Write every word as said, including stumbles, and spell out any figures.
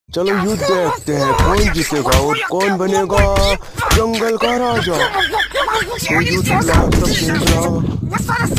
चलो युद्ध देखते हैं, कौन जीतेगा और कौन बनेगा जंगल का राजा। तो युद्ध लास्ट तक देख रहा।